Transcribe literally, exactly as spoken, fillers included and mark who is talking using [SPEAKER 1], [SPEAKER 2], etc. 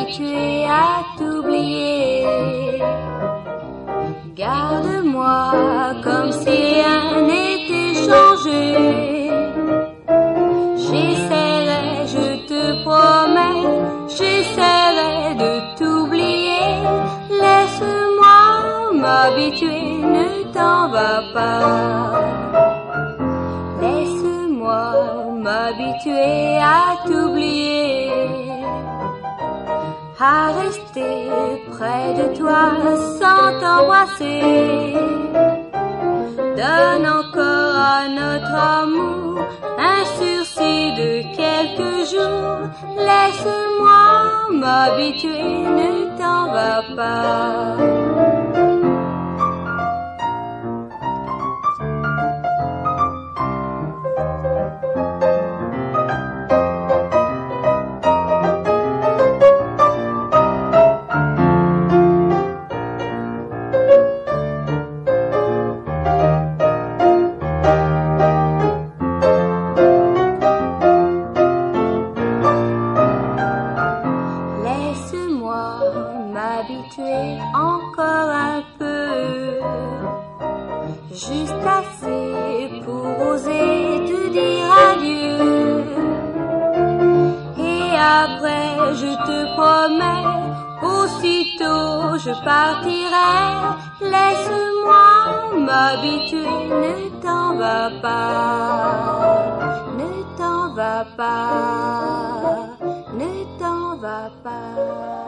[SPEAKER 1] m'habituer à t'oublier. Garde-moi comme si rien n'était changé. J'essaierai, je te promets, j'essaierai de t'oublier. Laisse-moi m'habituer, ne t'en va pas. Laisse-moi m'habituer à t'oublier, à rester près de toi sans t'embrasser. Donne encore à notre amour un sursis de quelques jours. Laisse-moi m'habituer, ne t'en va pas. M'habituer encore un peu, juste assez pour oser te dire adieu. Et après je te promets, aussitôt je partirai. Laisse-moi m'habituer, ne t'en va pas, ne t'en va pas, ne t'en va pas.